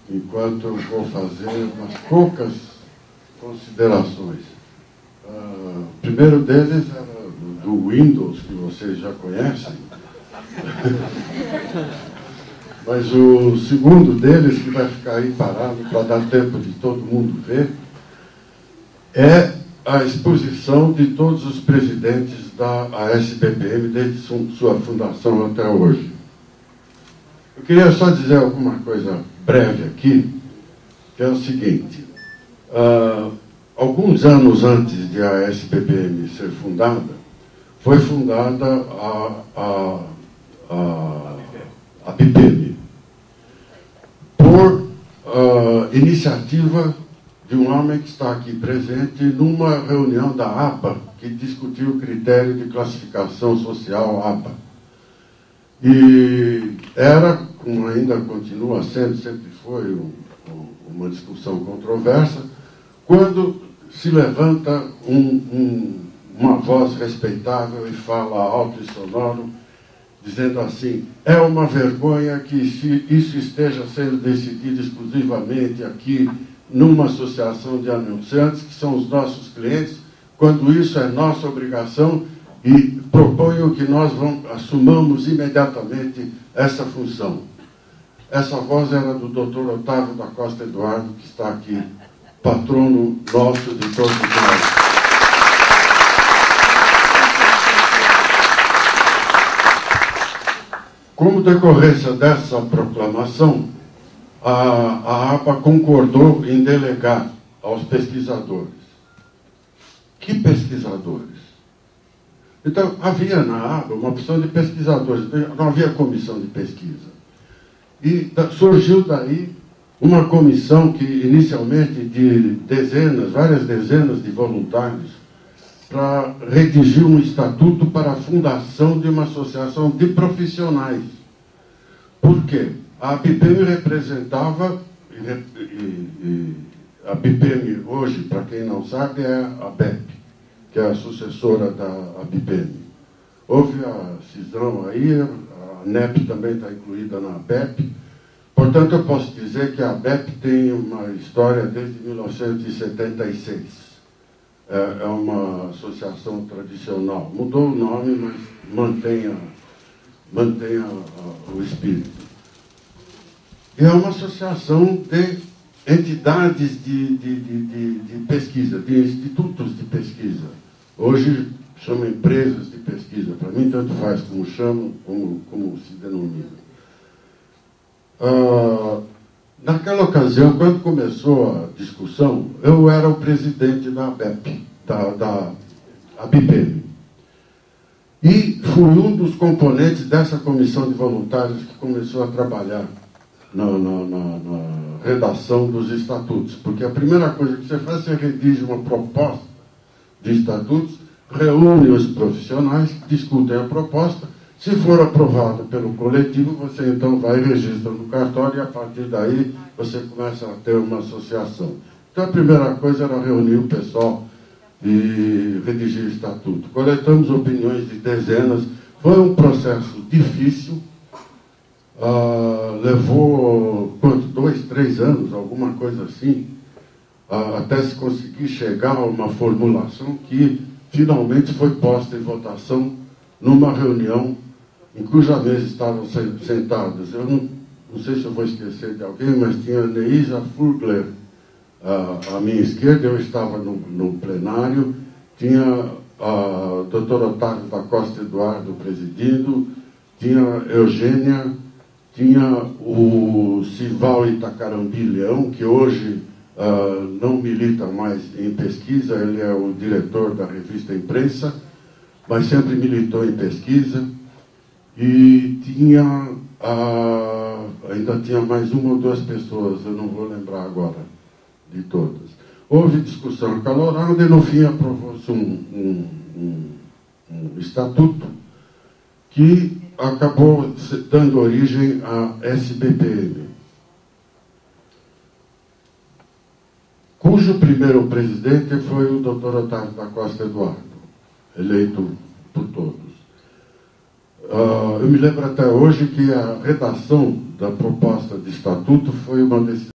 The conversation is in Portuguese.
enquanto eu vou fazer umas poucas considerações. O primeiro deles era do Windows, que vocês já conhecem. Mas o segundo deles, que vai ficar aí parado para dar tempo de todo mundo ver, é a exposição de todos os presidentes da ASBPM desde sua fundação até hoje. Eu queria só dizer alguma coisa breve aqui, que é o seguinte. Alguns anos antes de a ASBPM ser fundada, foi fundada a BIPEM, por iniciativa de um homem que está aqui presente numa reunião da APA, que discutiu o critério de classificação social APA. E era, como ainda continua sendo, sempre foi uma discussão controversa, quando se levanta uma voz respeitável e fala alto e sonoro, dizendo assim: é uma vergonha que isso esteja sendo decidido exclusivamente aqui numa associação de anunciantes, que são os nossos clientes, quando isso é nossa obrigação, e proponho que nós assumamos imediatamente essa função. Essa voz era do Dr. Otávio da Costa Eduardo, que está aqui, patrono nosso de todos nós. Como decorrência dessa proclamação, a APA concordou em delegar aos pesquisadores. Que pesquisadores? Então, havia na APA uma opção de pesquisadores, não havia comissão de pesquisa. E surgiu daí uma comissão que, inicialmente, de várias dezenas de voluntários, para redigir um estatuto para a fundação de uma associação de profissionais. Por quê? A BIPEM representava, a BIPEM hoje, para quem não sabe, é a BEP, que é a sucessora da BIPEM. Houve a cisão aí, a NEP também está incluída na BEP. Portanto, eu posso dizer que a BEP tem uma história desde 1976. É uma associação tradicional. Mudou o nome, mas mantém o espírito. E é uma associação de entidades de pesquisa, de institutos de pesquisa. Hoje chamam empresas de pesquisa. Para mim, tanto faz como chamam, como se denomina. Naquela ocasião, quando começou a discussão, eu era o presidente da ABEP, da BIPEM. E fui um dos componentes dessa comissão de voluntários que começou a trabalhar na redação dos estatutos. Porque a primeira coisa que você faz, você redige uma proposta de estatutos, reúne os profissionais, discutem a proposta. Se for aprovado pelo coletivo, você então vai e registra no cartório, e a partir daí você começa a ter uma associação. Então a primeira coisa era reunir o pessoal e redigir o estatuto. Coletamos opiniões de dezenas. Foi um processo difícil. Levou, 2, 3 anos, alguma coisa assim, até se conseguir chegar a uma formulação que finalmente foi posta em votação numa reunião em cuja mesa estavam sentados. Eu não sei se eu vou esquecer de alguém, mas tinha Neisa Furgler à minha esquerda, eu estava no plenário, tinha o Dr. Otávio da Costa Eduardo presidindo, tinha Eugênia, tinha o Sival Itacarambi Leão, que hoje não milita mais em pesquisa, ele é o diretor da revista Imprensa, mas sempre militou em pesquisa. E ainda tinha mais uma ou duas pessoas, eu não vou lembrar agora de todas. Houve discussão acalorada e no fim aprovou-se um estatuto que acabou dando origem à SBPM, cujo primeiro presidente foi o Dr. Otávio da Costa Eduardo, eleito por todos. Eu me lembro até hoje que a redação da proposta de estatuto foi uma decisão